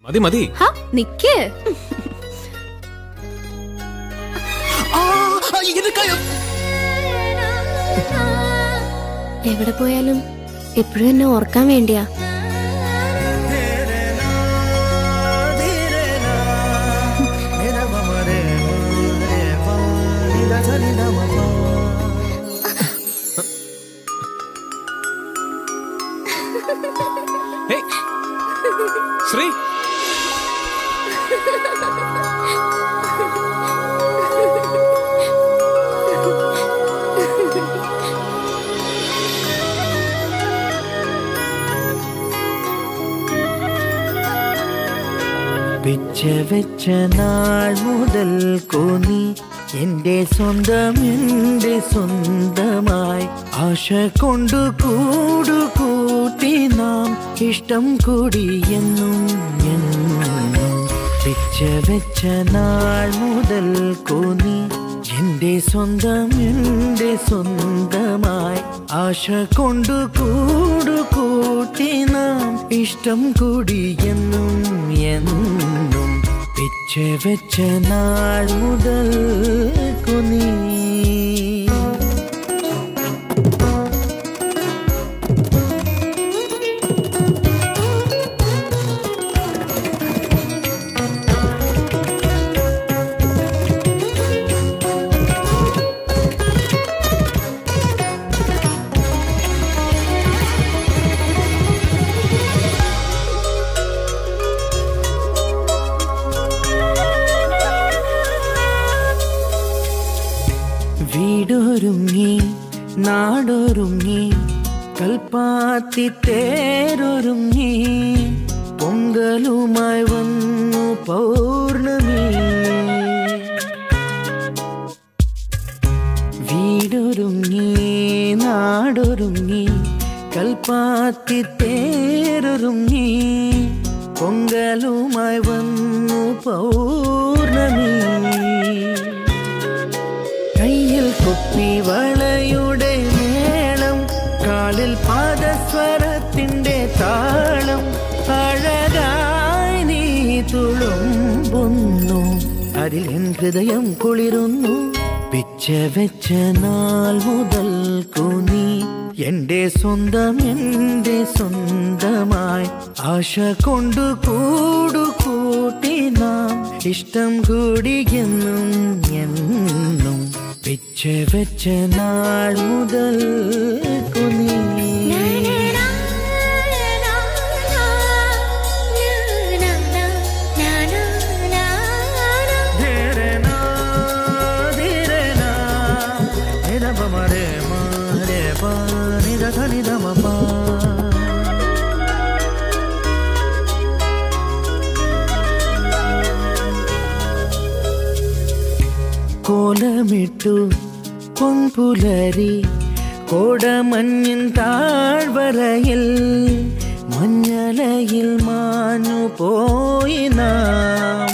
മതി മതി. നിക്ക്. എവിടെ പോയാലും എപ്പോഴും എന്നെ ഓർക്കാൻ വേണ്ടിയാ. ശ്രീ പിച്ച വെച്ച നാൾ മുതൽ കോന്നി എന്റെ സ്വന്തം എന്റെ സ്വന്തമായി ആശ കൊണ്ടു കൂടുകൂട്ടി നാം ഇഷ്ടം കൂടിയെന്നും എന്നും. പിച്ച വെച്ച നാൾ മുതൽ കോന്നി എന്റെ സ്വന്തം എന്റെ സ്വന്തമായി ആശ കൊണ്ടു കൂടുകൂട്ടി നാം ഇഷ്ടം കൂടിയെന്നും എന്നും. പിച്ച വെച്ച നാൾ മുതൽ കുനി വീടൊരുങ്ങി നാടൊരുങ്ങി കൽപ്പാത്തി തേരൊരുങ്ങി പൊങ്കലുമായി വന്നു പൗർണമി. വീടൊരുങ്ങി നാടൊരുങ്ങി കൽപ്പാത്തി തേരൊരുങ്ങി പൊങ്കലുമായി വന്നു പൗർണമി. കയ്യിൽ കുപ്പി വളയുടെ മേളം കാലിൽ പാദസ്വരത്തിന്റെ താളം അഴകായി നീ തുളുമ്പുന്നു അതിൽ എൻ ഹൃദയം കുളിരുന്നു. പിച്ച വെച്ച നാൾ മുതൽ കൂനി എന്റെ സ്വന്തം എന്റെ സ്വന്തമായി ആശ കൊണ്ടു കൂടുകൂട്ടി നാം ഇഷ്ടം കൂടിയെന്നും എന്നും. പിച്ച വെച്ച നാൾ മുതൽ കുനി കോലമിട്ടു പൊൻപുലരി കോടമഞ്ഞിൻ താഴ്വരയിൽ മഞ്ഞലയിൽ മാഞ്ഞു പോയി നാം.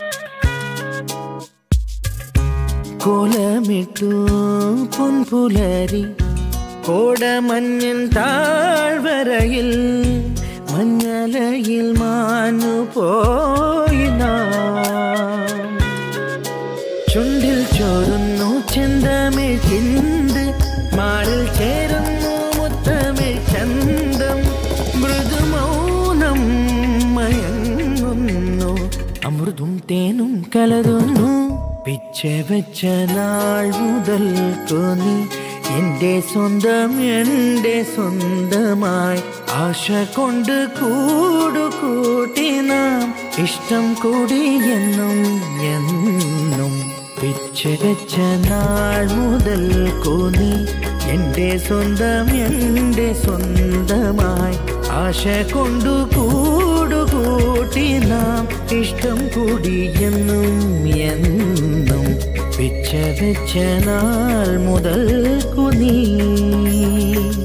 കോലമിട്ടു പൊൻപുലരി കോടമഞ്ഞിൻ താഴ്വരയിൽ മഞ്ഞലയിൽ മാഞ്ഞു പോയി നാം. ചുണ്ടിൽ ചോരുന്നു ചെന്തമിഴ് ചിന്ത് മാറിൽ ചേരുന്നു മുത്തമിഴ് ചന്തം മൃദുമൗനം മയങ്ങുന്നു അമൃതും തേനും കലരുന്നു. പിച്ച വെച്ച നാൾ മുതൽ തോന്നി എന്റെ സ്വന്തം എന്റെ സ്വന്തമായി ആശ കൊണ്ട് കൂടുകൂട്ടി നാം ഇഷ്ടം കൂടിയെന്നും എന്നും. പിച്ച വെച്ച നാൾ മുതൽ കൂനി എന്റെ സ്വന്തം എന്റെ സ്വന്തമായി ആശ കൊണ്ടു കൂടുകൂട്ടി നാം ഇഷ്ടം കൂടിയെന്നും എന്നും. പിച്ച വെച്ച നാൾ മുതൽ കുനി